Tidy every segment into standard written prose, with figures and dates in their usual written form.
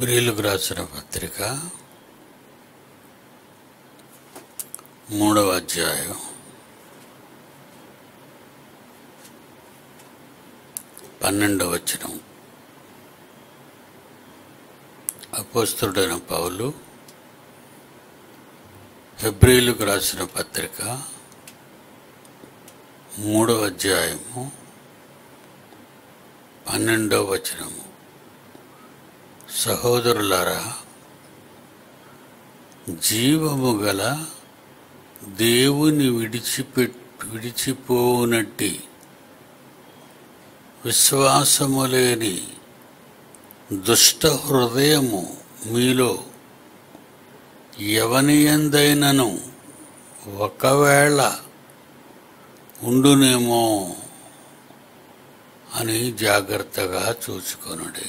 హెబ్రీయులకు రాసిన పత్రిక 3వ అధ్యాయం 12వ వచనం. అపోస్తలుడైన పౌలు హెబ్రీయులకు రాసిన పత్రిక 3వ అధ్యాయము 12వ వచనము. సహోదరులారా, జీవము గల దేవుని విడిచిపోనట్టి విశ్వాసము లేని దుష్ట హృదయము మీలో ఎవనియందైనను ఒకవేళ ఉండునేమో అని జాగ్రత్తగా చూసుకొనుడి.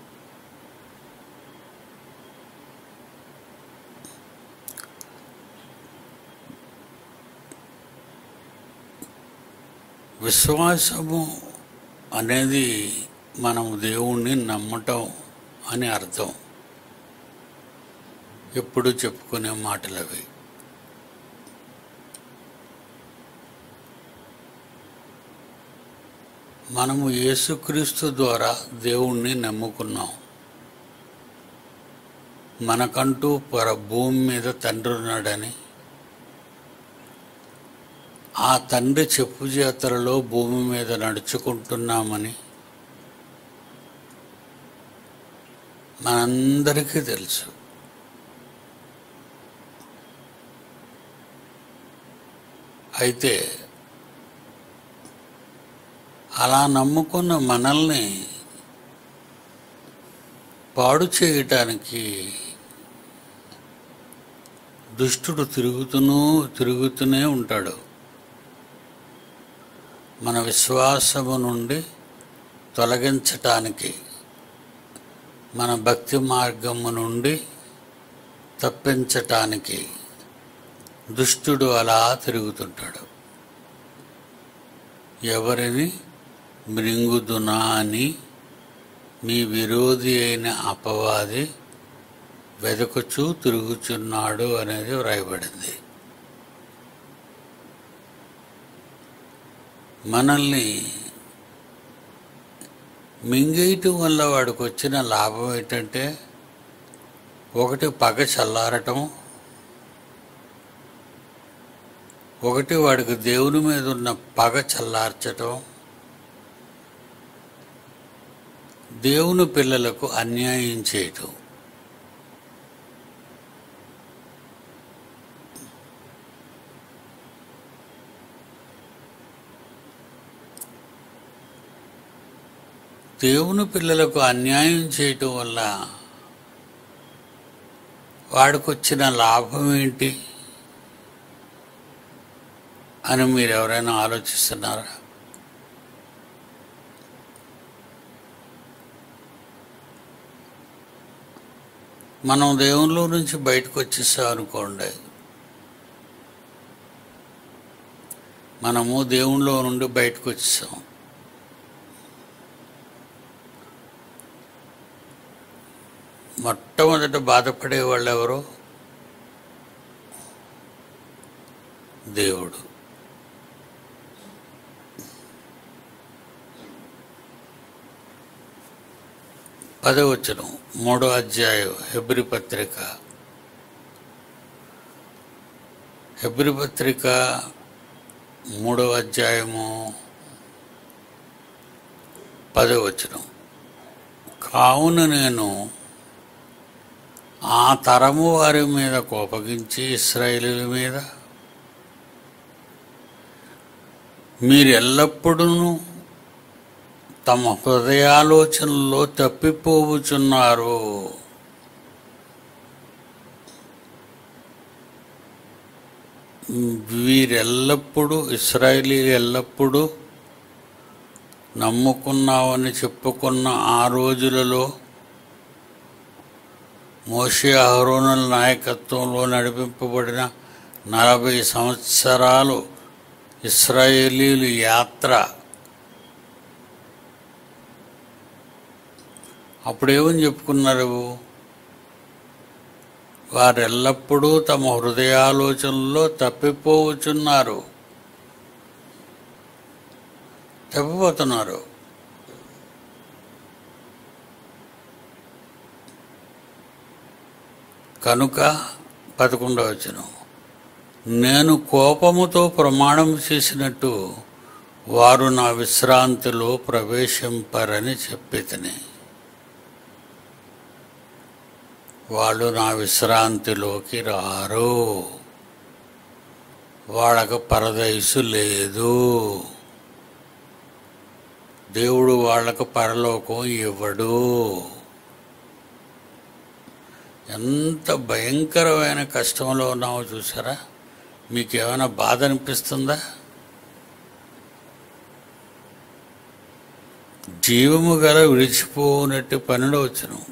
విశ్వాసము అనేది మనము దేవుణ్ణి నమ్మటం అని అర్థం. ఎప్పుడు చెప్పుకునే మాటలు అవి. మనము యేసుక్రీస్తు ద్వారా దేవుణ్ణి నమ్ముకున్నాం. మనకంటూ భూమి మీద తండ్రి ఉన్నాడని, ఆ తండ్రి చెప్పు చేతలలో భూమి మీద నడుచుకుంటున్నామని మనందరికీ తెలుసు. అయితే అలా నమ్ముకున్న మనల్ని పాడు చేయటానికి దుష్టుడు తిరుగుతూనే ఉంటాడు. మన విశ్వాసము నుండి తొలగించటానికి, మన భక్తి మార్గము నుండి తప్పించటానికి దుష్టుడు అలా తిరుగుతుంటాడు. ఎవరిని మృంగుదునా అని మీ విరోధి అయిన అపవాది వెదకుచూ తిరుగుచున్నాడు అనేది వ్రాయబడింది. మనల్ని మింగేయటం వల్ల వాడికి వచ్చిన లాభం ఏంటంటే, ఒకటి పగ చల్లారటం, ఒకటి వాడికి దేవుని మీద ఉన్న పగ చల్లార్చటం, దేవుని పిల్లలకు అన్యాయం చేయటం. దేవుని పిల్లలకు అన్యాయం చేయటం వల్ల వాడికి వచ్చిన లాభం ఏంటి అని మీరు ఎవరైనా ఆలోచిస్తున్నారా? మనం దేవునిలో నుంచి బయటకు వచ్చేసాం అనుకోండి, మనము దేవునిలో నుండి బయటకు వచ్చేసాం. మొట్టమొదట బాధపడే వాళ్ళు ఎవరు? దేవుడు. పదవచనం 3వ అధ్యాయం హెబ్రీ పత్రిక 3వ అధ్యాయము 10వచనం. కావున నేను ఆ తరము వారి మీద కోపగించి ఇశ్రాయేలీయుల మీద మీరు ఎల్లప్పుడూ తమ హృదయాలోచనలో తప్పిపోవుచున్నారు. వీరెల్లప్పుడూ, ఇశ్రాయేలీయులు ఎల్లప్పుడూ నమ్ముకున్నామని చెప్పుకున్న ఆ రోజులలో మోషే అహరోనుల నాయకత్వంలో నడిపింపబడిన 40 సంవత్సరాలు ఇశ్రాయేలీయుల యాత్ర అప్పుడేమని చెప్పుకున్నారు? వారెల్లప్పుడూ తమ హృదయాలోచనల్లో తప్పిపోతున్నారు. కనుక 11వ వచనం, నేను కోపముతో ప్రమాణం చేసినట్టు వారు నా విశ్రాంతిలో ప్రవేశింపరని చెప్పితిని. వాళ్ళు నా విశ్రాంతిలోకి రారు. వాళ్ళకు పరదైసు లేదు. దేవుడు వాళ్ళకు పరలోకం ఇవ్వడు. ఎంత భయంకరమైన కష్టంలో ఉన్నామో చూసారా? మీకేమైనా బాధ అనిపిస్తుందా? జీవము గల విడిచిపోనట్టు 12వ వచనం,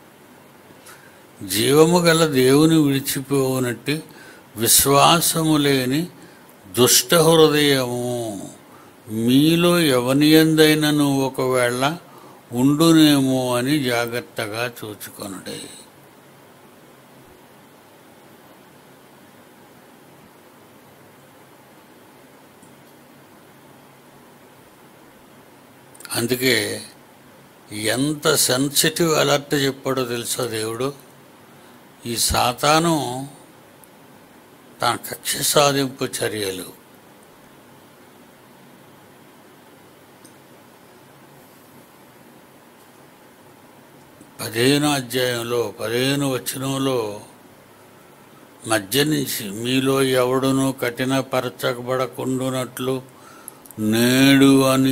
జీవము గల దేవుని విడిచిపోనట్టు విశ్వాసము లేని దుష్ట హృదయము మీలో ఎవనియందైనను ఒకవేళ ఉండునేమో అని జాగ్రత్తగా చూచుకొనుడే. అందుకే ఎంత సెన్సిటివ్ అలర్ట్ చెప్పాడో తెలుసా దేవుడు? ఈ సాతాను తన కక్ష సాధింపు చర్యలు, అధ్యాయంలో 15వ వచనంలో మధ్య నుంచి మీలో ఎవడును కఠినపరచబడకుండునట్లు నేడు అని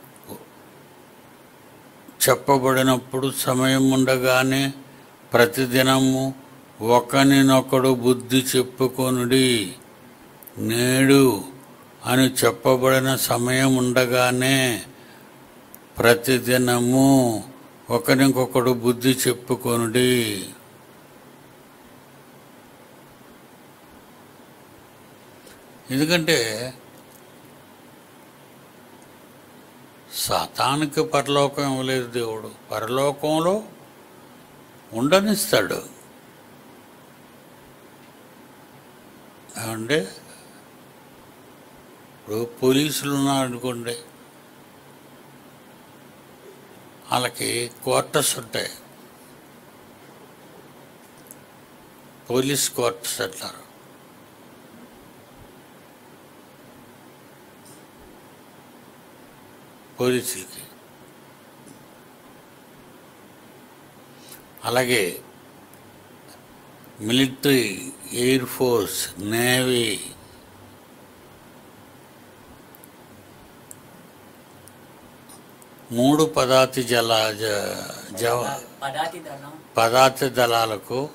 చెప్పబడినప్పుడు సమయం ఉండగానే ప్రతిదినము ఒకరినొకడు బుద్ధి చెప్పుకొనుడి. నేడు అని చెప్పబడిన సమయం ఉండగానే ప్రతిదినము ఒకరికొకడు బుద్ధి చెప్పుకొనుడి. ఎందుకంటే సాతానికి పరలోకం ఇవ్వలేదు దేవుడు. పరలోకంలో ఉండనిస్తాడు. అంటే ఇప్పుడు పోలీసులు ఉన్నారనుకోండి, వాళ్ళకి క్వార్టర్స్ ఉంటాయి. పోలీస్ క్వార్టర్స్ అంటారు. పోలీసులకి అలాగే మిలిటరీ, ఎయిర్ ఫోర్స్, నేవీ, మూడు పదాతి దళాలకు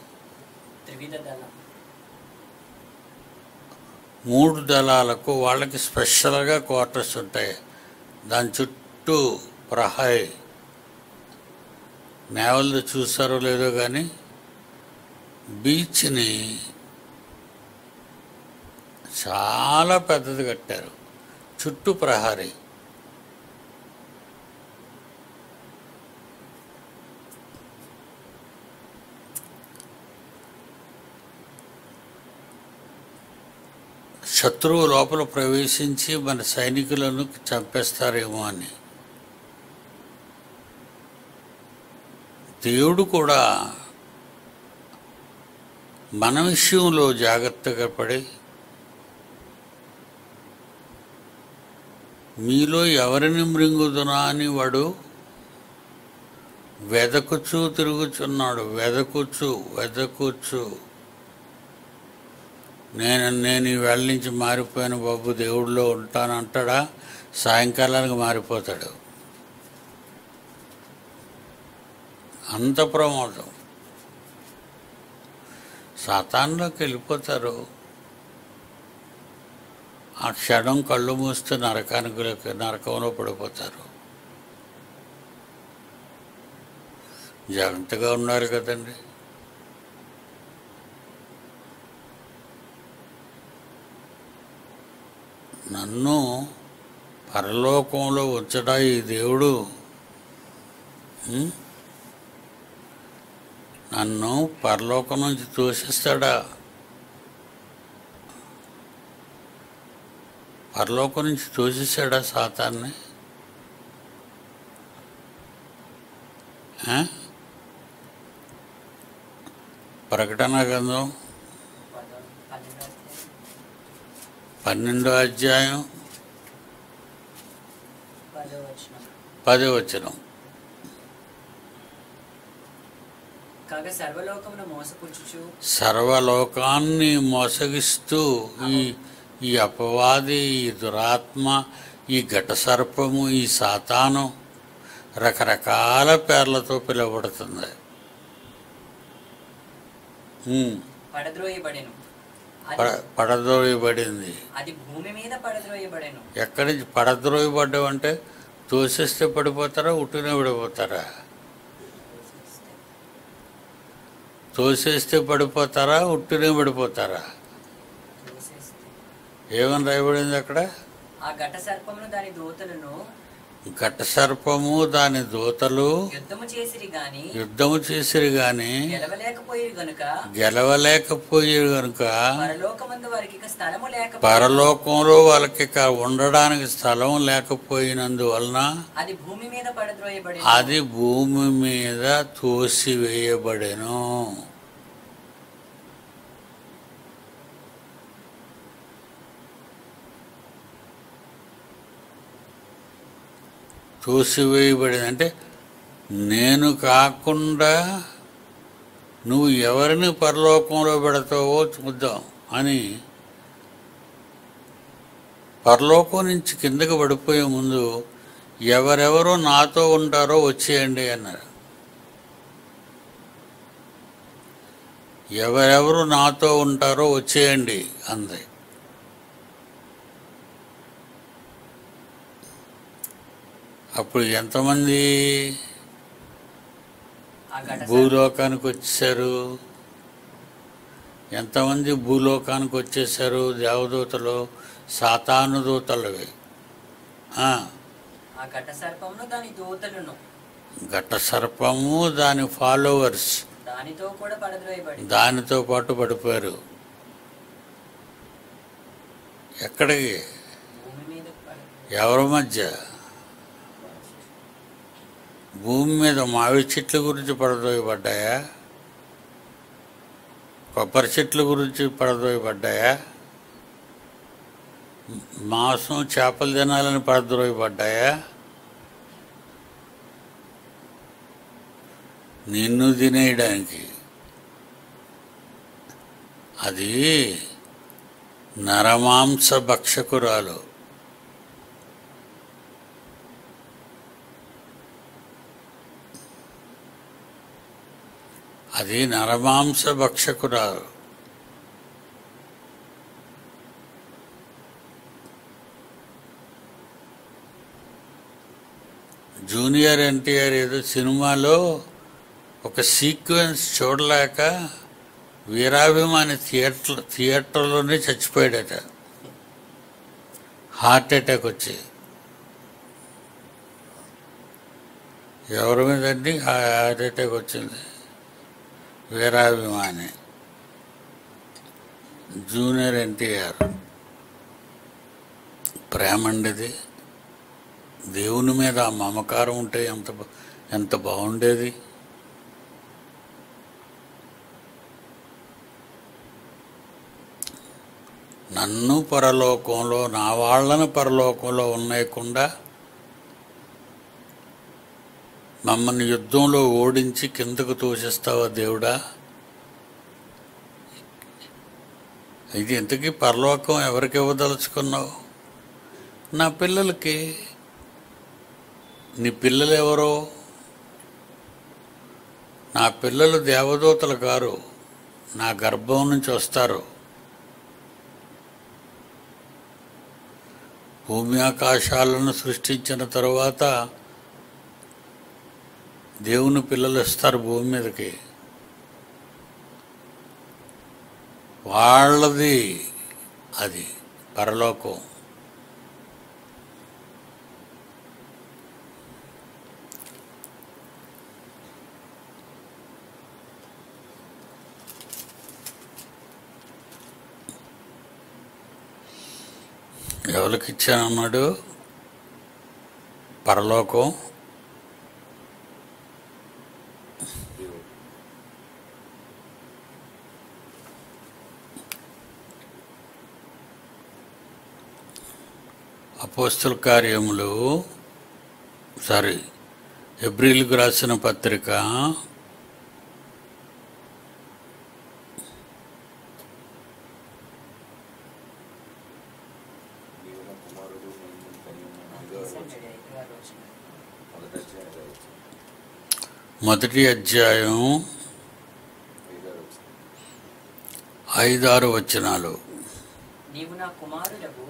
3 దళాలకు వాళ్ళకి స్పెషల్గా క్వార్టర్స్ ఉంటాయి. దాని చుట్టూ ప్రహరీ. నేవల్ది చూసారో లేదో కానీ బీచ్ని చాలా పెద్దది కట్టారు, చుట్టూ ప్రహరీ. శత్రువు లోపల ప్రవేశించి మన సైనికులను చంపేస్తారేమో అని. దేవుడు కూడా మన విషయంలో జాగ్రత్తగా పడి మీలో ఎవరిని మృంగుదునా అని వాడు వెదకుచూ తిరుగుచున్నాడు. వెదకుచు నేను ఈవేళ నుంచి మారిపోయాను బాబు, దేవుడిలో ఉంటానంటాడా? సాయంకాలానికి మారిపోతాడు. అంత ప్రమాదం. సాతాన్లోకి వెళ్ళిపోతారు. ఆ క్షణం కళ్ళు మూస్తే నరకంలో పడిపోతారు. జాగ్రత్తగా ఉన్నారు కదండి. నన్ను పరలోకంలో ఉంచడా ఈ దేవుడు? నన్ను పరలోకం నుంచి తోసిస్తాడా? పరలోకం నుంచి తోసేసాడా సాతాన్ని? ప్రకటన గ్రంథం 12వ అధ్యాయం 10వ వచనం. కాగా సర్వలోకమును మోసపుచ్చుచు, సర్వలోకాన్ని మోసగిస్తూ ఈ అపవాది, ఈ దురాత్మ, ఈ ఘట సర్పము, ఈ సాతాను రకరకాల పేర్లతో పిలువబడుతుంది. పడద్రోయబడెను. పడద్రోయబడింది. అది భూమి మీద పడద్రోయబడెను. ఎక్కడి నుంచి పడద్రోయబడ్డం అంటే తోసేస్తే పడిపోతారా, ఉట్టినే పడిపోతారా? తోసేస్తే పడిపోతారా, ఉట్టినే పడిపోతారా? ఏమని రాయబడింది అక్కడ? ఆ ఘట సర్పమును దాని దూతలను, ఘట సర్పము దాని దూతలు యుద్ధము చేసిరి గాని గెలవలేకపోయి గనుక పరలోకంలో వాళ్ళకి ఉండడానికి స్థలం లేకపోయినందువలన అది భూమి మీద తోసివేయబడెను. తోసివేయబడింది అంటే నేను కాకుండా నువ్వు ఎవరిని పరలోకంలో పెడతావో చూద్దాం అని పరలోకం నుంచి కిందకి పడిపోయే ముందు ఎవరెవరో నాతో ఉంటారో వచ్చేయండి అన్నారు. ఎవరెవరు నాతో ఉంటారో వచ్చేయండి అంది. అప్పుడు ఎంతమంది భూలోకానికి వచ్చేసారు? ఎంతమంది భూలోకానికి వచ్చేసారు? దేవదూతలు, సాతాను దూతలవి. ఘట సర్పము దాని ఫాలోవర్స్ దానితో పాటు పడిపోయారు. ఎక్కడికి? ఎవరి మధ్య? భూమి మీద మామిడి చెట్ల గురించి పడదోయబడ్డాయా? కొబ్బరి చెట్ల గురించి పడదోయబడ్డాయా? మాంసం, చేపలు తినాలని పడద్రోయబడ్డాయా? నిన్ను తినేయడానికి. అది నరమాంస భక్షకురాలు. అది నరమాంస భక్షకురాలు. జూనియర్ ఎన్టీఆర్ ఏదో సినిమాలో ఒక సీక్వెన్స్ చూడలేక వీరాభిమాని థియేటర్లోనే చచ్చిపోయాడట. హార్ట్ అటాక్ వచ్చి. ఎవరి మీదండి హార్ట్ అటాక్ వచ్చింది? వీరాభిమాని జూనియర్ ఎన్టీఆర్. ప్రేమండిది. దేవుని మీద ఆ మమకారం ఉంటే ఎంత బాగుండేది. నన్ను పరలోకంలో, నా వాళ్ళను పరలోకంలో ఉన్నాయకుండా మమ్మల్ని యుద్ధంలో ఓడించి కిందకు తోసిస్తావా దేవుడా? ఇది ఇంతకీ పరలోకం ఎవరికి ఇవ్వదలుచుకున్నావు? నా పిల్లలకి. నీ పిల్లలు ఎవరో? నా పిల్లలు దేవదూతలు గారు, నా గర్భం నుంచి వస్తారు. భూమి ఆకాశాలను సృష్టించిన తరువాత దేవుని పిల్లలు వస్తారు భూమి మీదకి. వాళ్ళది అది పరలోకం. ఎవరికి ఇచ్చానన్నాడు? పరలోకం అపోస్తల కార్యములు హెబ్రీయులకు రాసిన పత్రిక 1వ అధ్యాయం 5-6 వచనాలు. నీవు నా కుమారుడవు.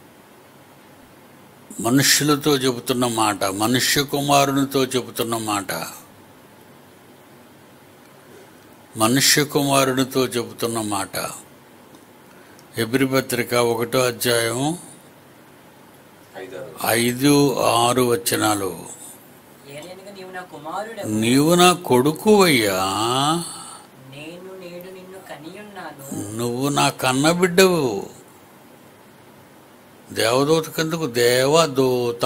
మనుష్యులతో చెబుతున్న మాట, మనుష్య కుమారునితో చెబుతున్న మాట, మనుష్య కుమారునితో చెబుతున్న మాట. హెబ్రీ పత్రిక 1వ అధ్యాయం 5-6 వచనాలు. నీవు నా కొడుకువయ్యా, నేను నేడు నిన్ను కనియున్నాను. నువ్వు నా కన్నబిడ్డవు. దేవదూత కిందకు దేవదూత.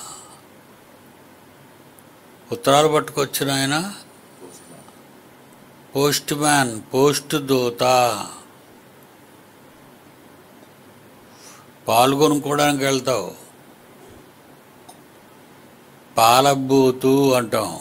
ఉత్తరాలు పట్టుకొచ్చిన ఆయన పోస్ట్ మ్యాన్, పోస్ట్ దూత. పాలు కొనుక్కోవడానికి వెళ్తావు, పాలబూతు అంటాం.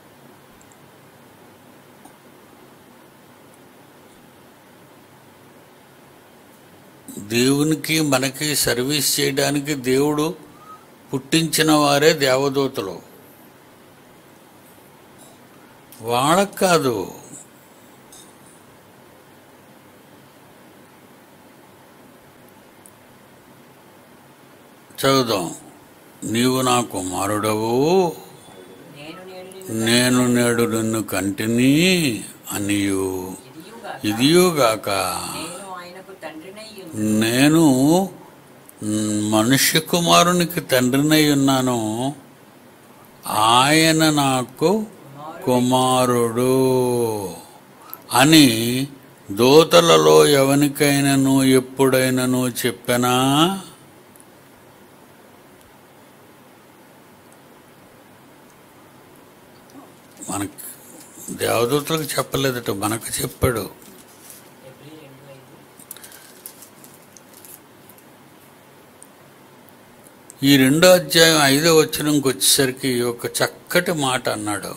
దేవునికి మనకి సర్వీస్ చేయడానికి దేవుడు పుట్టించిన వారే దేవదూతలు. వాళ్ళకు కాదు. చదువుదాం. నీవు నా కుమారుడవు, నేను నేడు నిన్ను కంటిని అనియు, ఇదియుగాక నేను మనుష్య కుమారునికి తండ్రినై ఉన్నాను, ఆయన నాకు కుమారుడు అని దూతలలో ఎవనికైనాను ఎప్పుడైనాను చెప్పనా? మనకి దేవదూతలకు చెప్పలేదట, మనకు చెప్పాడు. ఈ 2వ అధ్యాయం 5వ వచనంకి వచ్చేసరికి ఒక చక్కటి మాట అన్నాడు.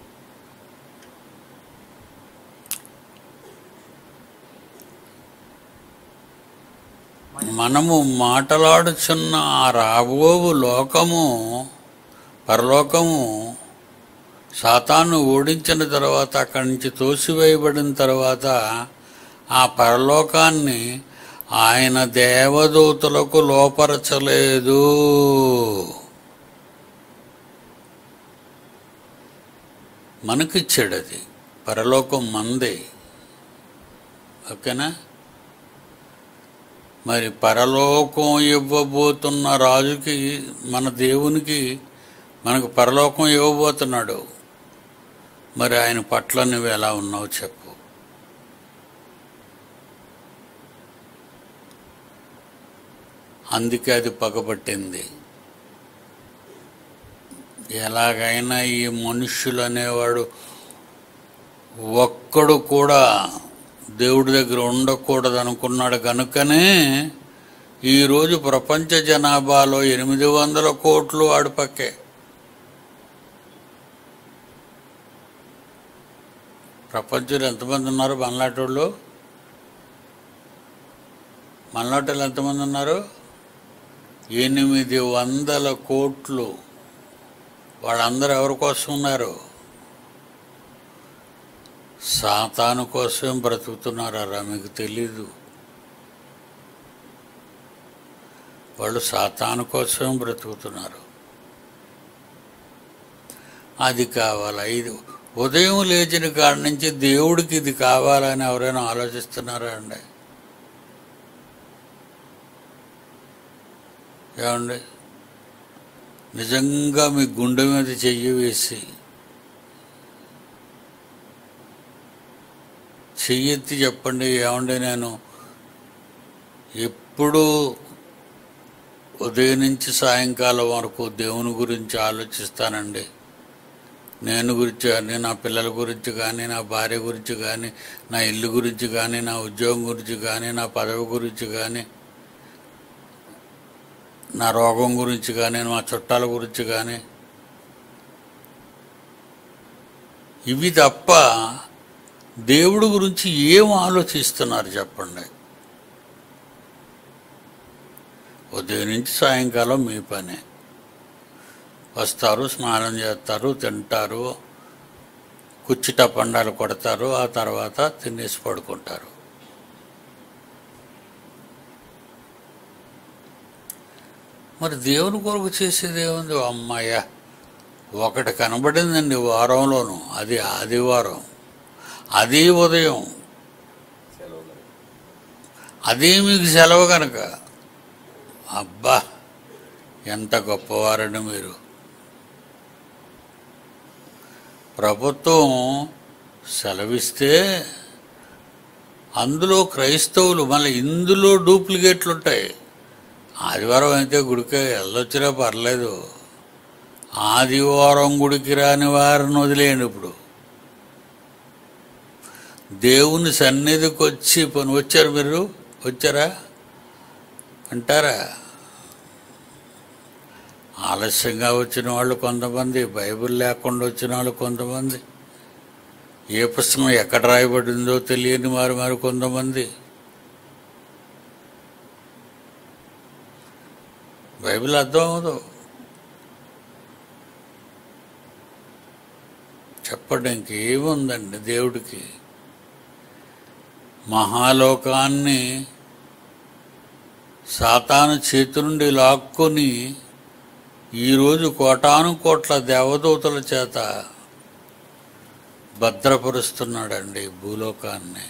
మనము మాటలాడుచున్న ఆ రాబోవు లోకము, పరలోకము సాతాను ఓడించిన తర్వాత, అక్కడి నుంచి తోసివేయబడిన తర్వాత ఆ పరలోకాన్ని ఆయన దేవదూతలకు లోపరచలేదు. మనకిచ్చాడు. అది పరలోకం మందే. ఓకేనా? మరి పరలోకం ఇవ్వబోతున్న రాజుకి, మన దేవునికి మనకు పరలోకం ఇవ్వబోతున్నాడు. మరి ఆయన పట్ల నువ్వు ఎలా ఉన్నావు చెప్పు. అందుకే అది పగబట్టింది. ఎలాగైనా ఈ మనుష్యులు అనేవాడు ఒక్కడు కూడా దేవుడి దగ్గర ఉండకూడదు అనుకున్నాడు. కనుకనే ఈరోజు ప్రపంచ జనాభాలో 800 కోట్లు వాడి పక్కే. ప్రపంచంలో ఎంతమంది ఉన్నారు? మనలాటోళ్ళు ఎంతమంది ఉన్నారు? 800 కోట్లు. వాళ్ళందరూ ఎవరి కోసం ఉన్నారు? సాతాను కోసం బ్రతుకుతున్నారా? మీకు తెలీదు. వాళ్ళు సాతాను కోసం బ్రతుకుతున్నారు. అది కావాలా? ఇది ఉదయం లేచిన కాడి నుంచి దేవుడికి ఇది కావాలని ఎవరైనా ఆలోచిస్తున్నారా అండి? ఏమండి? నిజంగా మీ గుండె మీద చెయ్యి వేసి చెయ్యెత్తి చెప్పండి, ఏమండి నేను ఎప్పుడూ ఉదయం నుంచి సాయంకాలం వరకు దేవుని గురించి ఆలోచిస్తానండి. నేను గురించి కానీ, నా పిల్లల గురించి కానీ, నా భార్య గురించి కానీ, నా ఇల్లు గురించి కానీ, నా ఉద్యోగం గురించి కానీ, నా పదవి గురించి కానీ, నా రోగం గురించి కానీ, మా చుట్టాల గురించి కానీ. ఇవి తప్ప దేవుడి గురించి ఏం ఆలోచిస్తున్నారు చెప్పండి? ఉదయం నుంచి సాయంకాలం మీ పనే. వస్తారు, స్నానం చేస్తారు, తింటారు, కుర్చీ టపండాలు కొడతారు, ఆ తర్వాత తినేసి పడుకుంటారు. మరి దేవుని కొరకు చేసేది ఏముంది? అమ్మాయ్య, ఒకటి కనబడిందండి వారంలోనూ, అది ఆదివారం, అది ఉదయం, అదే మీకు సెలవు కనుక. అబ్బా, ఎంత గొప్పవారండి మీరు. ప్రభుత్వం సెలవిస్తే అందులో క్రైస్తవులు, మళ్ళీ ఇందులో డూప్లికేట్లు ఉంటాయి. ఆదివారం అయితే గుడికి వెళ్ళొచ్చినా పర్లేదు, ఆదివారం గుడికి రాని వారిని వదిలేయండి. ఇప్పుడు దేవుని సన్నిధికి వచ్చి వచ్చారు, మీరు వచ్చారా అంటారా? ఆలస్యంగా వచ్చిన వాళ్ళు కొంతమంది, బైబిల్ లేకుండా వచ్చిన వాళ్ళు కొంతమంది, ఏ పుస్తకం ఎక్కడ రాయబడిందో తెలియని వారు మరి కొంతమంది. బైబిల్ అర్థం అవ్వదు. చెప్పండి, ఇంకేముందండి దేవుడికి? మహాలోకాన్ని సాతాను చేతి నుండి లాక్కొని ఈరోజు కోటాను కోట్ల దేవదూతల చేత భద్రపరుస్తున్నాడండి భూలోకాన్ని.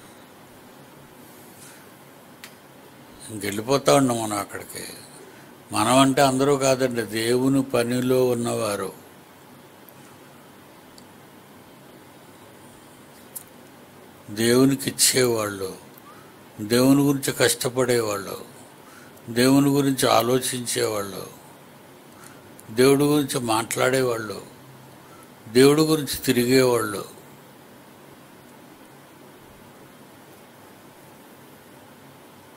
ఇంకెళ్ళిపోతా ఉన్నాం మనం అక్కడికి. మనం అంటే అందరూ కాదండి, దేవుని పనిలో ఉన్నవారు. దేవునికి ఇచ్చేవాళ్ళు, దేవుని గురించి కష్టపడేవాళ్ళు, దేవుని గురించి ఆలోచించేవాళ్ళు, దేవుడి గురించి మాట్లాడేవాళ్ళు, దేవుడి గురించి తిరిగేవాళ్ళు.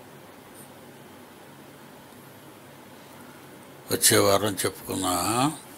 వచ్చే వారం చెప్పుకున్నా.